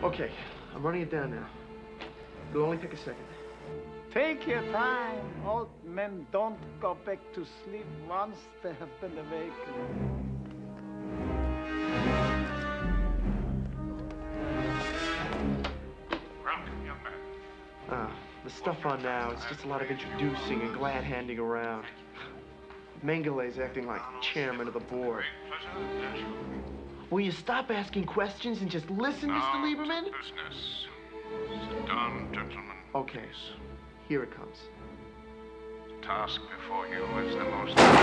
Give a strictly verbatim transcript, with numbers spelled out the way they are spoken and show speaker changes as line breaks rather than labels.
Okay, I'm running it down now. It'll only take a second.
Take your time. Old men don't go back to sleep once they have been awakened.
Welcome, young man.
Ah, the stuff on now, it's just a lot of introducing and glad handing around. Mengelé's acting like chairman of the board. Will you stop asking questions and just listen,
Now
Mister Lieberman?
to business. Sit down, gentlemen.
Okay, here it comes.
The task before you is the most